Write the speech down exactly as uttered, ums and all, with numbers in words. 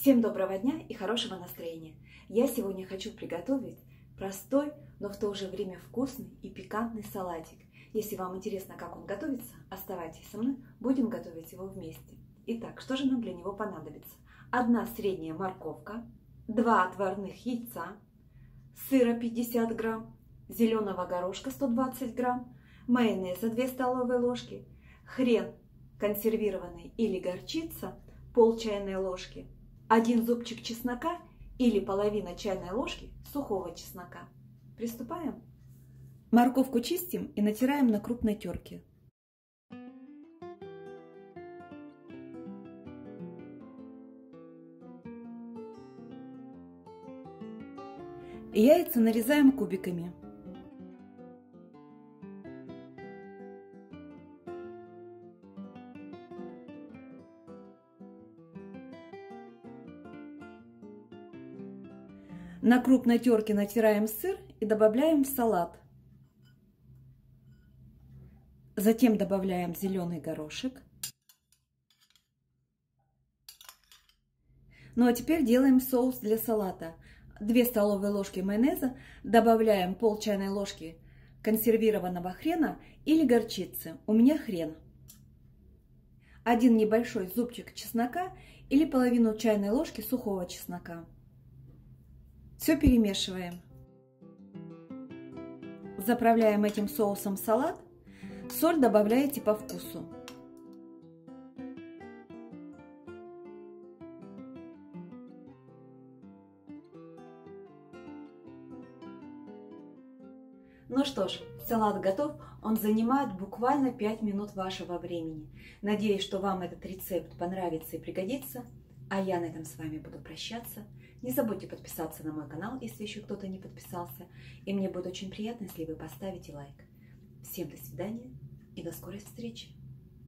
Всем доброго дня и хорошего настроения! Я сегодня хочу приготовить простой, но в то же время вкусный и пикантный салатик. Если вам интересно, как он готовится, оставайтесь со мной, будем готовить его вместе. Итак, что же нам для него понадобится? Одна средняя морковка, два отварных яйца, сыра пятьдесят грамм, зеленого горошка сто двадцать грамм, майонеза две столовые ложки, хрен консервированный или горчица пол чайной ложки, один зубчик чеснока или половина чайной ложки сухого чеснока. Приступаем. Морковку чистим и натираем на крупной терке. Яйца нарезаем кубиками. На крупной терке натираем сыр и добавляем в салат. Затем добавляем зеленый горошек. Ну а теперь делаем соус для салата. две столовые ложки майонеза, добавляем пол чайной ложки консервированного хрена или горчицы. У меня хрен. Один небольшой зубчик чеснока или половину чайной ложки сухого чеснока. Все перемешиваем. Заправляем этим соусом салат. Соль добавляете по вкусу. Ну что ж, салат готов. Он занимает буквально пять минут вашего времени. Надеюсь, что вам этот рецепт понравится и пригодится. А я на этом с вами буду прощаться. Не забудьте подписаться на мой канал, если еще кто-то не подписался. И мне будет очень приятно, если вы поставите лайк. Всем до свидания и до скорой встречи.